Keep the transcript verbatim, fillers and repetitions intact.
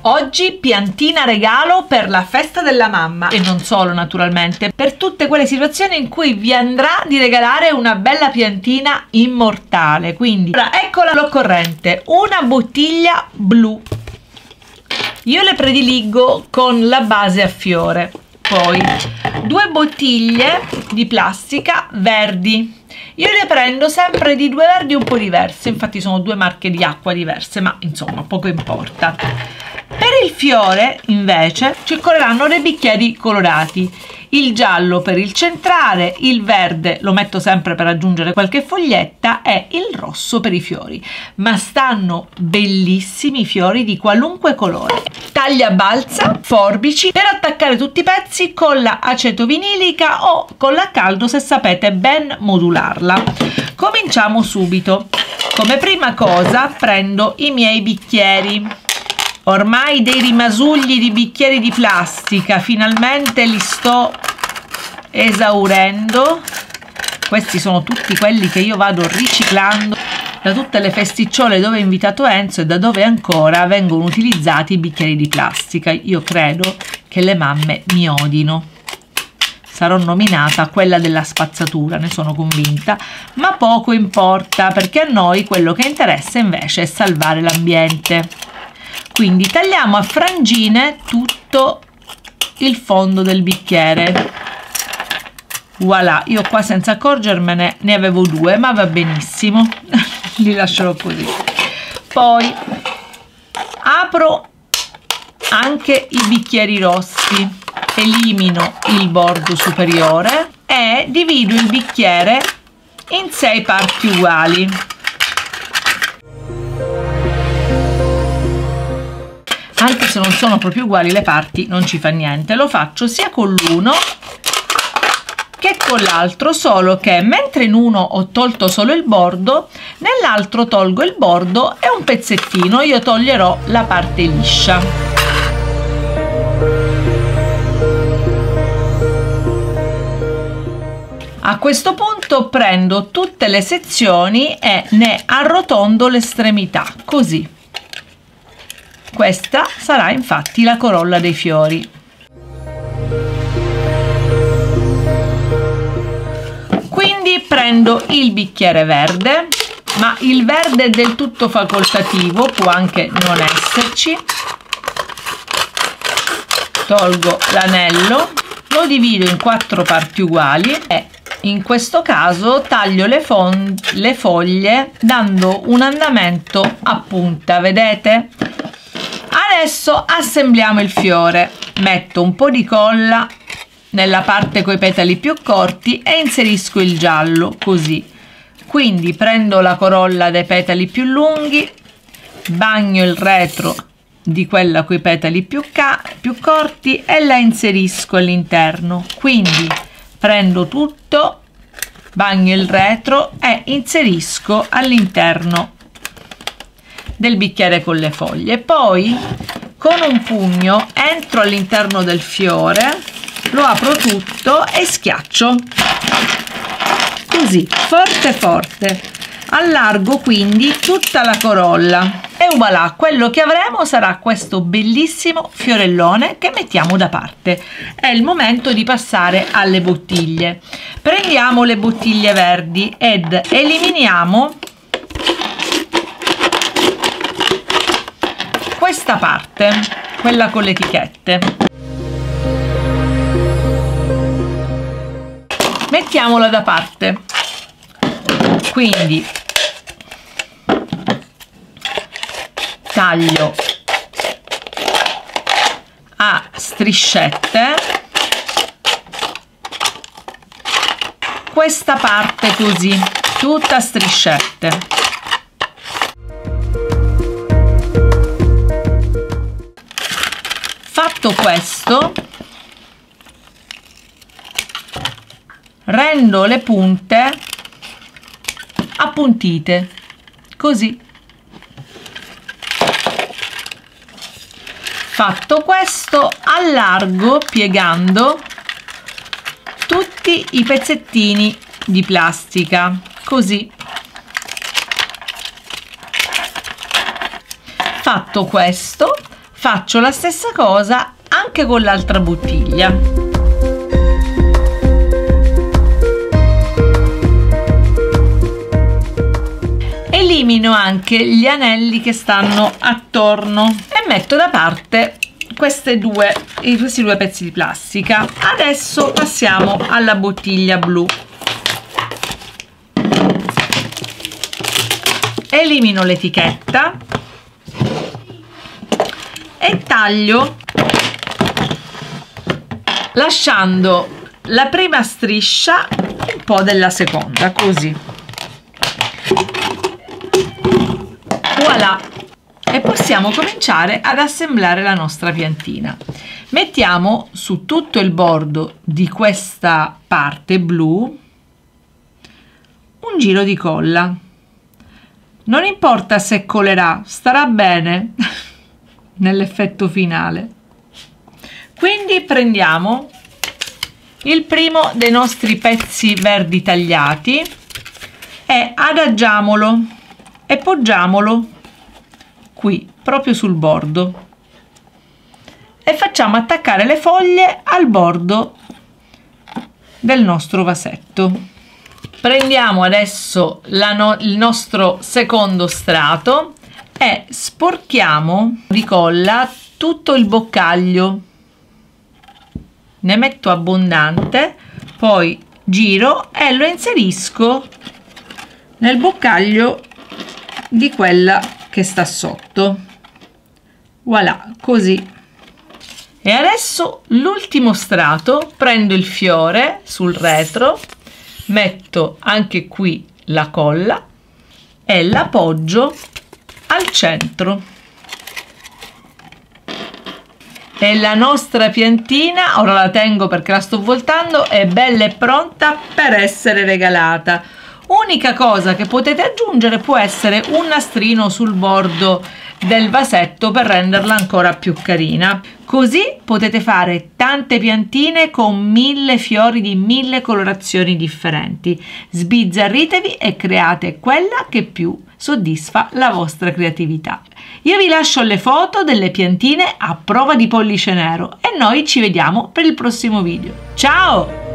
Oggi piantina regalo per la festa della mamma e non solo, naturalmente, per tutte quelle situazioni in cui vi andrà di regalare una bella piantina immortale. Quindi ora eccola l'occorrente: una bottiglia blu, io le prediligo con la base a fiore, poi due bottiglie di plastica verdi. Io le prendo sempre di due verdi un po' diverse, infatti sono due marche di acqua diverse, ma insomma poco importa. Per il fiore invece ci occorreranno dei bicchieri colorati, il giallo per il centrale, il verde lo metto sempre per aggiungere qualche foglietta e il rosso per i fiori, ma stanno bellissimi i fiori di qualunque colore. Taglia balza, forbici per attaccare tutti i pezzi con la aceto vinilica o con la caldo se sapete ben modularla. Cominciamo subito. Come prima cosa prendo i miei bicchieri. Ormai dei rimasugli di bicchieri di plastica finalmente li sto esaurendo. Questi sono tutti quelli che io vado riciclando da tutte le festicciole dove ho invitato Enzo e da dove ancora vengono utilizzati i bicchieri di plastica. Io credo che le mamme mi odino. Sarò nominata quella della spazzatura, ne sono convinta, ma poco importa, perché a noi quello che interessa invece è salvare l'ambiente. Quindi tagliamo a frangine tutto il fondo del bicchiere. Voilà, io qua senza accorgermene ne avevo due, ma va benissimo, li lascerò così. Poi apro anche i bicchieri rossi, elimino il bordo superiore e divido il bicchiere in sei parti uguali. Anche se non sono proprio uguali le parti, non ci fa niente, lo faccio sia con l'uno che con l'altro, solo che mentre in uno ho tolto solo il bordo, nell'altro tolgo il bordo e un pezzettino, io toglierò la parte liscia. A questo punto prendo tutte le sezioni e ne arrotondo l'estremità, così. Questa sarà infatti la corolla dei fiori. Quindi prendo il bicchiere verde, ma il verde è del tutto facoltativo, può anche non esserci. Tolgo l'anello, lo divido in quattro parti uguali e in questo caso taglio le, le foglie dando un andamento a punta, vedete? Adesso assembliamo il fiore, metto un po' di colla nella parte coi petali più corti e inserisco il giallo, così. Quindi prendo la corolla dei petali più lunghi, bagno il retro di quella coi petali più, più corti e la inserisco all'interno. Quindi prendo tutto, bagno il retro e inserisco all'interno del bicchiere con le foglie. Poi con un pugno entro all'interno del fiore, lo apro tutto e schiaccio così forte forte, allargo quindi tutta la corolla e voilà, quello che avremo sarà questo bellissimo fiorellone che mettiamo da parte. È il momento di passare alle bottiglie. Prendiamo le bottiglie verdi ed eliminiamo questa parte, quella con le etichette. Mettiamola da parte. Quindi taglio a striscette questa parte così, tutta a striscette. Fatto questo, rendo le punte appuntite, così. Fatto questo, allargo piegando tutti i pezzettini di plastica, così. Fatto questo, faccio la stessa cosa anche con l'altra bottiglia. Elimino anche gli anelli che stanno attorno e metto da parte queste due, questi due pezzi di plastica. Adesso passiamo alla bottiglia blu. Elimino l'etichetta e taglio lasciando la prima striscia un po' della seconda, così. Voilà! E possiamo cominciare ad assemblare la nostra piantina. Mettiamo su tutto il bordo di questa parte blu un giro di colla. Non importa se colerà, starà bene nell'effetto finale. Quindi prendiamo il primo dei nostri pezzi verdi tagliati e adagiamolo e poggiamolo qui proprio sul bordo e facciamo attaccare le foglie al bordo del nostro vasetto. Prendiamo adesso la no il nostro secondo strato e sporchiamo di colla tutto il boccaglio. Ne metto abbondante, poi giro e lo inserisco nel boccaglio di quella che sta sotto. Voilà, così. E adesso l'ultimo strato, prendo il fiore sul retro, metto anche qui la colla e l'appoggio al centro. E la nostra piantina, ora la tengo perché la sto voltando, è bella e pronta per essere regalata. Unica cosa che potete aggiungere può essere un nastrino sul bordo del vasetto per renderla ancora più carina. Così potete fare tante piantine con mille fiori di mille colorazioni differenti. Sbizzarritevi e create quella che più soddisfa la vostra creatività. Io vi lascio le foto delle piantine a prova di pollice nero e noi ci vediamo per il prossimo video. Ciao!